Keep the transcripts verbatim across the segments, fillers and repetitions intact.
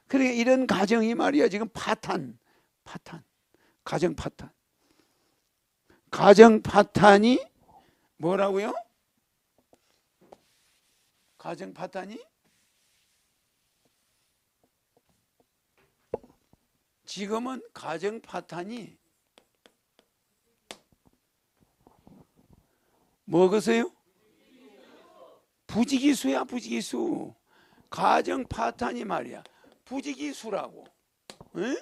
그러니까 이런 가정이 말이야 지금 파탄, 파탄, 가정 파탄. 가정 파탄이 뭐라고요? 가정 파탄이 지금은 가정 파탄이 뭐겠어요? 부지기수야, 부지기수. 가정 파탄이 말이야 부지기수라고. 응?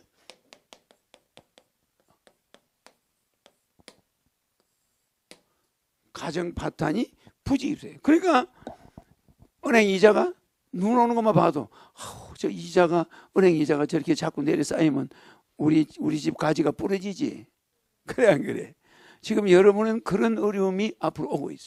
가정 파탄이 부지기수예요. 그러니까 은행 이자가 눈 오는 것만 봐도 아우, 저 이자가 은행 이자가 저렇게 자꾸 내려 쌓이면 우리 우리 집 가지가 부러지지. 그래 안 그래? 지금 여러분은 그런 어려움이 앞으로 오고 있어.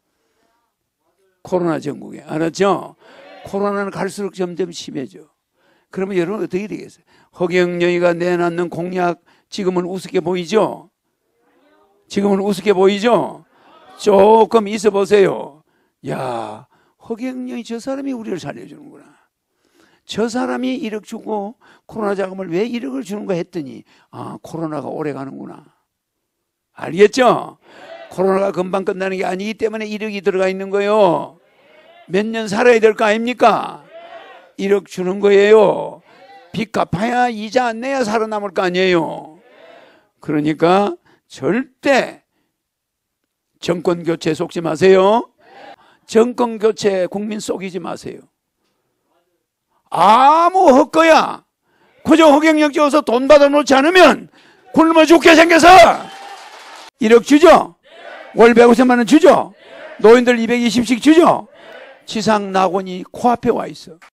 코로나 전국에 알았죠? 코로나는 갈수록 점점 심해져. 그러면 여러분 어떻게 되겠어요? 허경영이가 내놨는 공약 지금은 우습게 보이죠? 지금은 우습게 보이죠? 조금 있어 보세요. 야, 허경영이 저 사람이 우리를 살려주는구나. 저 사람이 일억 주고 코로나 자금을 왜 일억을 주는가 했더니 아, 코로나가 오래 가는구나. 알겠죠? 코로나가 금방 끝나는 게 아니기 때문에 일억이 들어가 있는 거예요. 몇 년 살아야 될 거 아닙니까? 일억 주는 거예요. 빚 갚아야 이자 안 내야 살아남을 거 아니에요. 그러니까 절대 정권 교체 속지 마세요. 정권 교체 국민 속이지 마세요. 아무 헛거야. 그저 허경영 찍어서 돈 받아놓지 않으면 굶어 죽게 생겨서 일억 주죠? 월 백오십만 원 주죠? 노인들 이백이십씩 주죠? 지상 낙원이 코앞에 와 있어.